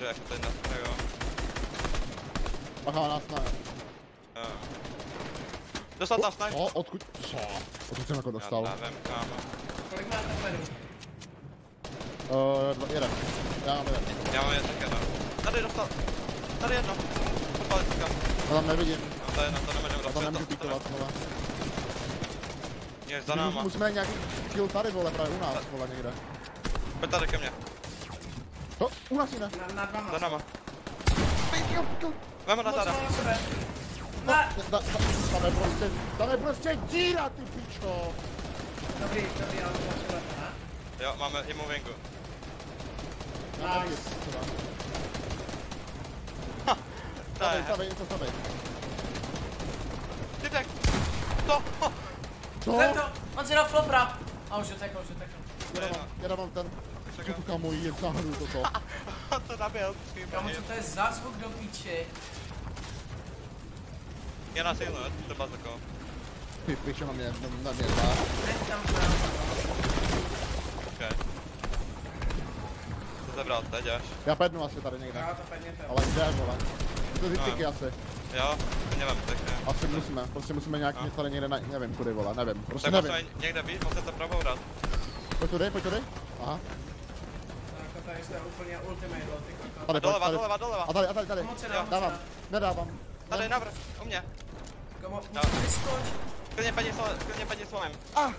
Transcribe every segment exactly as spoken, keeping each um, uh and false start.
že jako tady na jo. Bacha na nás, ne. Jo. Dostal tam snipe. O, odkud? Co? Odkud jsem jako dostal? Já nevím, kámo. Kolik máte peru? Uh, jeden. Já mám jeden. Já mám jeden taky, no. Tady dostal. Tady jedno. Podpalit říkám. Já tam nevidím. No to je jedno, to nemůžeme Já dostat. tam nemůžu píkovat, vole. Je za náma. Musíme nějaký kill tady, vole, právě u nás, vole, někde. Pojď tady ke mně. To, u nás jiné. Na, na dva Za máš. náma. Kill, kill. Veme na tada. Moc na sebe. No, Ne. da, da, tam je prostě, tam je prostě díra, ty pičo. Dobrý, dobrý, ale potřebujete, ne? Jo, máme i movingu. Nice. To je. Stavej, stavej, něco stavej. Typek. To. Co? Zem to, on si dal flopra. A už utekl, už utekl. Já dávám, já dávám ten, tu kamo, je záhadu toto. To nabil. Kámo, co to je za zvuk do píči? Je na sílu, to byla taková. Ty pičo, na mě, na mě dva. Nech tam krát. Okej. Co zabral teď až? Já pednu asi tady někde. Já to peněte. Ale kde, vole? To ty tyky asi. Jo, nevím, tak ne. Asi musíme, prostě musíme nějak něco tady někde, na, nevím kudy, vole, nevím, prostě Tak nevím. musíme někde být, musíte probourat. Pojď tudy, pojď tudy. Aha. Jako tady jste úplně ultimate, ty koko. Tady, pojď, Doleva, tady. doleva, doleva. A tady, a tady, tady. Moc se Jo, dá, moc se Dávám, dá. nedávám. Tady navrh, u mě. Kámo, Jo. vyskoč. Klidně padni slonem, klidně padni slonem. Ah!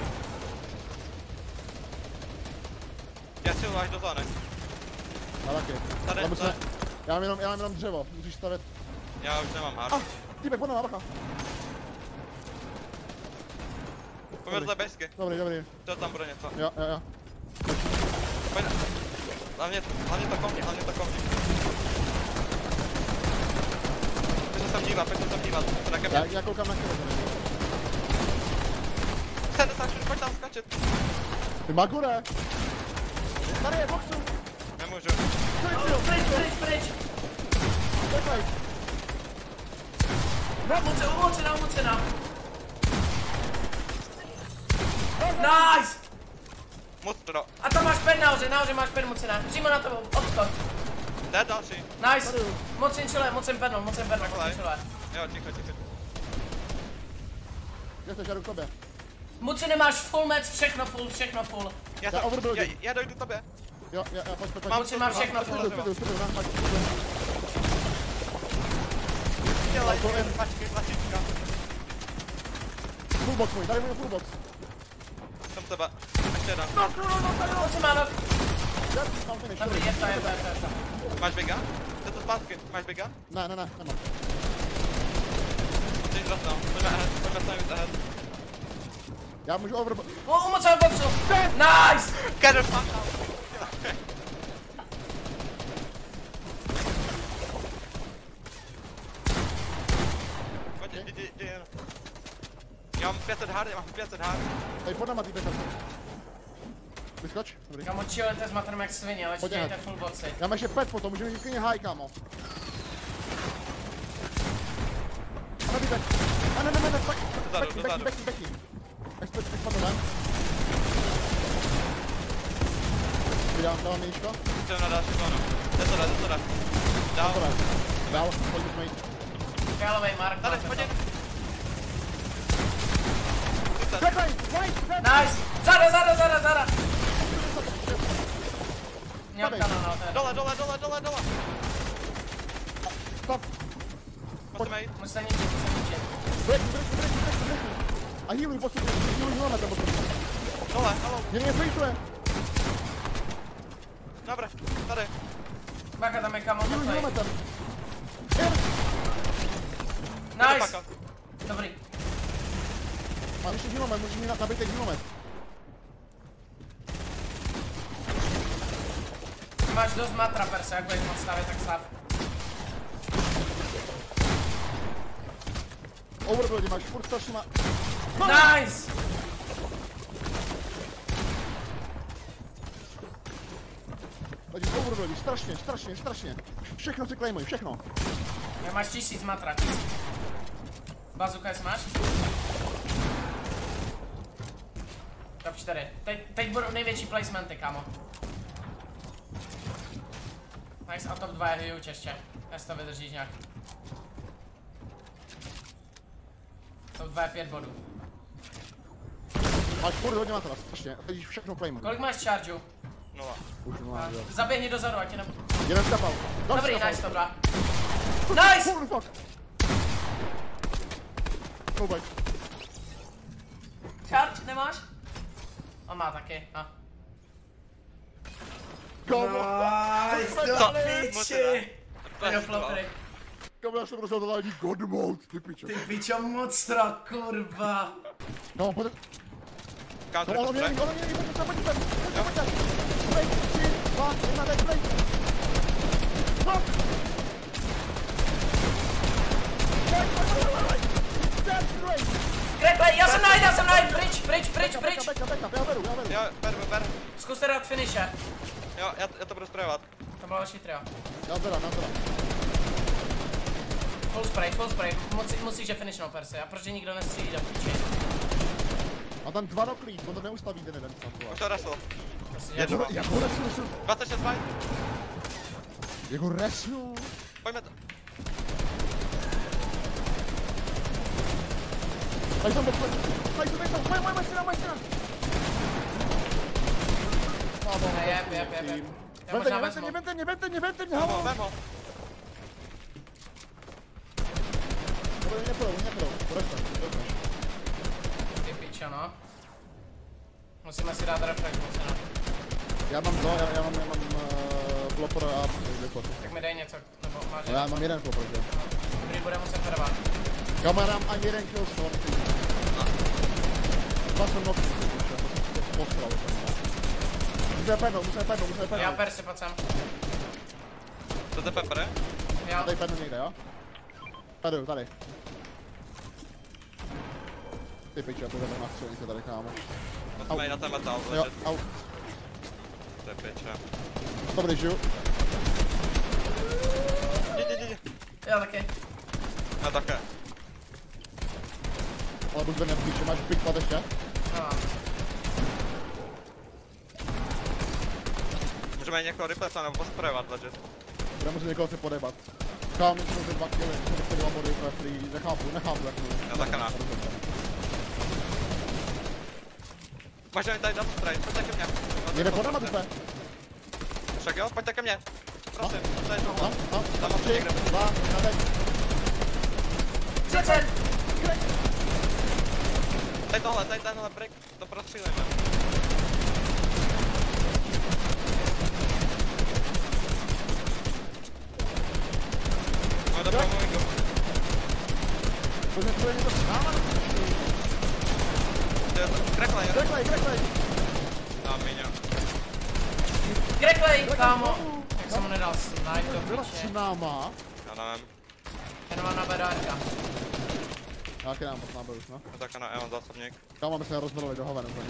Já si až do zóny. Já taky. Tady, Ale musíme, tady. já mám jenom, já mám jenom dřevo, musíš stavět. Já už nemám hard. Ah! Týpek, pojď na bacha. Pojďme do té bejsky. Dobrý, dobrý. To tam bude něco. Jo, jo, jo. Pojď. Hlavně, hlavně to komni, hlavně to komni. Pojď se sem dívat, pojď se sem dívat. To na Já, kemě. já koukám na chvíli. Chcete tak, pojď tam skočit. Ty Magure! Tady je, boxu! Nemůžu. Oh, pryč, pryč, pryč. Čekaj! Umocena, umocena, umocena. Nice! Mustro. A tam máš ped nahoře, nahoře máš ped mocena. Přímo na tebou, odskok. Jde další. Nice. Mocen čele, mocen pednul, mocen pednul, mocen čele. Jo, ticho, ticho. Já se žádu k tobě. Mocen nemáš full match, všechno full, všechno full. Já, Já jsem, overbuilding. já, já dojdu k tobě. Jo, jo, jo, pojď, pojď, pojď. Mám Mocen má všechno Studu, full. studu, studu, na, pojď, pojď. Dělej, to je- pačky, tlačítka. Fullbox můj, tady můj fullbox. Jsem u tebe. Ještě jedna. Mocen má nok. Yes, mám finish, Dobrý, dobrý. je to, je to, je to, je to. Máš biga? Jde to zpátky. Máš biga? Ne, ne, ne, nemám. Ty drop down. Pojďme ahead, pojďme stavit ahead. Já můžu over... O, umocen boxu. Nice! Get the fuck out. Pojď, jdi, jdi, jdi jen. Já mám pět set hard, já mám pět set hard. Tady pod náma týpek asi. Vyskoč, dobrý. Kámo, chillujte s matrem jak svině, ale Pojď dějte hned. full boxy. Já mám ještě pet potom, můžeme jít klidně high, kámo. Ano, týpek. Ne, ne, ne, ne, ne, tak. Dozadu, Becky, dozadu. Becky, Becky, Becky. Expert, expert, ne? Vydám, dávám míčko. Jdem na další zónu. Jde to jde, jde to jde. Dál. Dobré. Dál, pojď jsme jít. Fialovej mark, Tady, máte pojď to. jen. Zkuste. Čekaj, right, right. Nice! Zada, zada, zada, zada! Měl kanon, no, to je. Dole, dole, dole, dole, dole. Stop. Musíme jít. Musíte ničit, musíte ničit. Break, break, break, break, break. A healuj, postupně, healuj, healuj, ten postupně. Dole, halo. Mě mě faceuje. Dobré, tady. Baka tam je kamo, to Healuj, je. healuj, ten. Jde to Nice! paka. Dobrý. Máš ještě healomet, můžeš mi nabít ten healomet. Máš dost matra, perse, jak budeš moc stavit, tak stav. Overbuilding, máš furt strašně má... Nice! Takže overbuilding, strašně, strašně, strašně. Všechno si claimuj, všechno. Já máš tisíc matra, tisíc. Bazuka jest máš? Top čtyři. Teď, teď budou největší placementy, kámo. Nice, a top dva je huge ještě. Jestli to vydržíš nějak. Top dva je pět bodů. Máš furt hodně matra, strašně. Teď všechno claim. Kolik máš chargeů? Nula. Už nemám, jo. Zaběhni dozadu, ať tě ne... Jeden skapal. Dobrý, nice, top dva. Nice! Holy fuck. Go back. Charge, nemáš? On má taky, no. Go Nice, do Co? piči! Jo, flopery. Kam já jsem prostě dal ani god mode, ty pičo. Ty pičo monstra, kurva. No, pojď. Counter, No, ono mě counter. není, ono mě není, pojď sem, pojď sem. Pojď sem, pojď sem. Play, tři, dva, jedna, teď play. Stop. Play, play, play, play, play. Stand straight. Great, já jsem najít, já jsem najít, pryč, pryč, pryč, pryč. Backup, backup, backup, já beru, já beru. Jo, ber, ber. Zkuste dát finishe. Jo, já, já to budu sprayovat. To bylo další trio. Já beru, já beru. Full spray, full spray. Musí, musíš je finishnout Percy. A proč je nikdo nestřílí do piči? A tam dva noklí, on to neustaví ten jeden snad. Už to resl. Prostě Je dělá- to- Jak ho resnu, resnu. dvacet šest fight. Jak ho resnu. Pojďme to. Tady jsem bezpečný. Tady jsem bezpečný. Moje, moje, moje syna, moje syna. Ne, jeb, jeb, jeb, jeb. Já Vente možná mě, vezmu. vente mě, vente mě, vente mě, Vem ho, halo. vem ho. Oni nepůjdou, oni nepůjdou. Podestaň, podestaň. Ty pičo, no. Musíme si dát reflekt, musíme. Já mám to, já, já mám, já mám uh, flopper a vypot. Tak mi dej něco, nebo máš... No já mám jeden flopper, že? Dobrý, bude muset trvat. Kamarám ani jeden kill z toho nekyní. Dva jsem noky, to postral. Musíme pednout, musíme pednout, musíme Já pednout. Percy, pojď sem. To je pepper, je? Jo. Tady pednu někde, jo? Tady, tady. Ty piče, to jdeme na střelnice tady, kámo. Musíme jít na ten metal, Jo, legit. au. To je piče. Dobrý, žiju. Jdi, jdi, jdi. Já taky. Já také. Ale buď ve mě píče, máš big pad ještě? No. Můžeme někoho replacovat nebo posprayovat, legit. Budeme muset někoho si podebat. Kámo, mě jsou ty dva killy, jsou ty dva body, to je free, nechápu, nechápu jak mluví. Já také ne. Můžeme tady dát spray, pojďte ke mně. Jde podebat úplně. Však jo, pojďte ke mně. Prosím, tady No, tohle. no, Tam mám tři, někde. dva, jedna, teď. třicet! Tady tohle, tady tenhle break, to prostřílejme. No dobrou movinku. Pojďme, pojďme to s náma. To je to, kreklej, Kreklej, kreklej. no míňo. Greklej, kámo! Jak jsem mu nedal snipe do Byla piče. s náma. Já nevím. Ten mám na bedárka. Já taky nám potná byl už, no. No tak ano, já mám zásobník. Kámo, my jsme rozmrli do hovena úplně.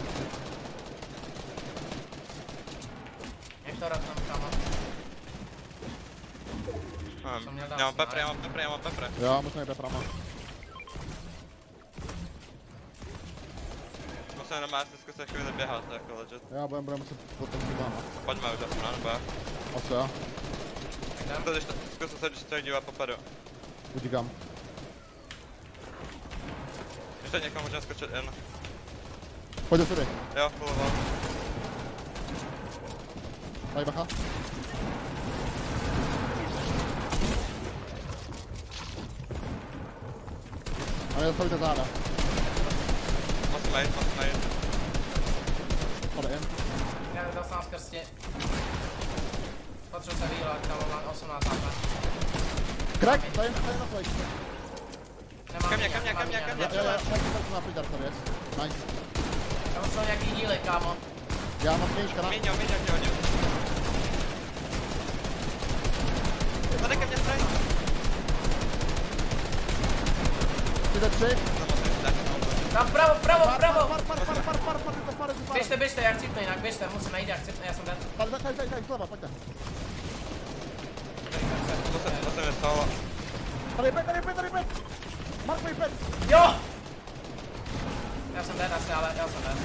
Jak to ratnám, kámo? Jsem měl Nevím. dát Já mám snipe. pepry, já mám pepry, já mám pepry. Jo, musíme jít peprama. Musím jenom asi zkusit chvíli běhat, jako legit. Já budeme, budeme muset potom s náma. Pojďme už aspoň, nebo jak? A co já? To když zkusil se, když se dívat popedu. Utíkám. Ještě někam můžeme skočit in. Pojď do sudy. Jo, full wall. Tady bacha. A mě zastavíte záda. Musíme jít, musíme jít. Pade jen. Já nedal jsem z krsti. Potřebuji se výlet, kámo, mám osmnáct H P. Crack, tady tady na flash. Nemám Ke mně, míň, ke mně, mám ke mně, míň, ke mně. Já, já, já, tak jsem na plidar, tady jest. Nice. Já potřebuji nějaký díly, kámo. Já mám knížka na... Míňo, míňo, ti hodím. Tady ke mně spray. Ty tři. To musím dát. Tam vpravo, vpravo, vpravo! Par, par, par, par, par, par, par, par, par, Běžte, běžte, já chcípnu jinak, běžte, musím najít, já chcípnu, já jsem dead. Tady, tady, tady, tady, zleva, pojďte. To se, to se mi stalo. Tady pet, tady pet, tady pet. Mark mi pet. Jo! Já jsem dead asi, ale já jsem dead.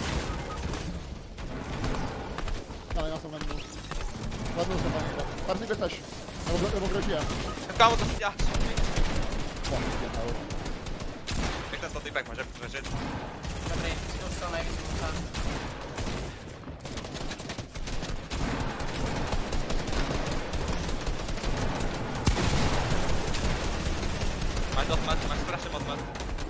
Ale já jsem venul. Venul jsem tam někde. Tady si běseš. Nebo, nebo kdo žije? Kámo, to si děláš. No, dělal. Jak ten sto typek může přežít? Dobrý, to dostal nejvíc mucha. Máš dost met, máš strašně moc met.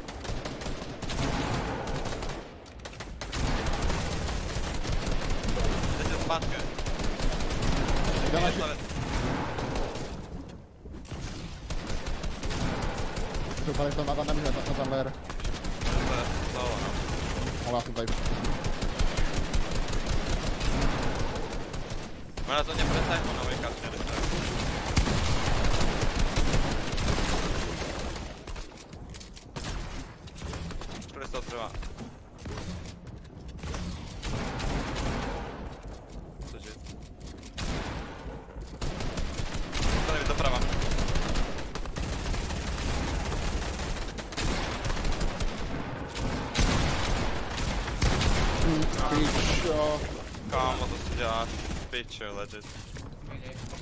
Jde si zpátky. Jde naši... Doufali to na tam nemůže, na tam lér. To je solo, no. Ale já jsem tady. Možná to mě přesáhnu nový kartě, když to je. Škoda se to trvá. Cože? To nevíc doprava. Pičo. Kámo, to si děláš. Pičo, legit. Vidíš.